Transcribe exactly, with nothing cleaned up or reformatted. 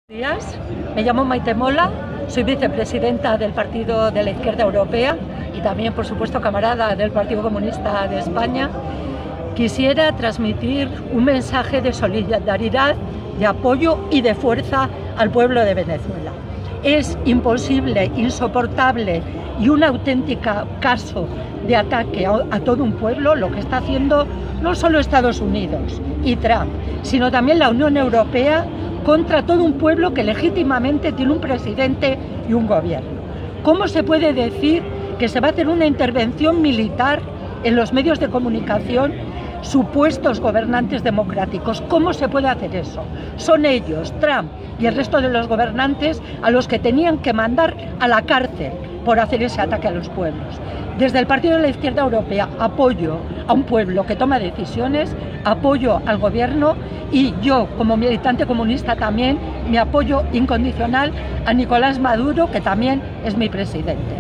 Buenos días, me llamo Maite Mola, soy vicepresidenta del Partido de la Izquierda Europea y también, por supuesto, camarada del Partido Comunista de España. Quisiera transmitir un mensaje de solidaridad, de apoyo y de fuerza al pueblo de Venezuela. Es imposible, insoportable y un auténtico caso de ataque a, a todo un pueblo lo que está haciendo no solo Estados Unidos y Trump, sino también la Unión Europea contra todo un pueblo que legítimamente tiene un presidente y un gobierno. ¿Cómo se puede decir que se va a hacer una intervención militar en los medios de comunicación supuestos gobernantes democráticos? ¿Cómo se puede hacer eso? Son ellos, Trump y el resto de los gobernantes, a los que tenían que mandar a la cárcel por hacer ese ataque a los pueblos. Desde el Partido de la Izquierda Europea apoyo a un pueblo que toma decisiones, apoyo al gobierno y yo, como militante comunista también, mi apoyo incondicional a Nicolás Maduro, que también es mi presidente.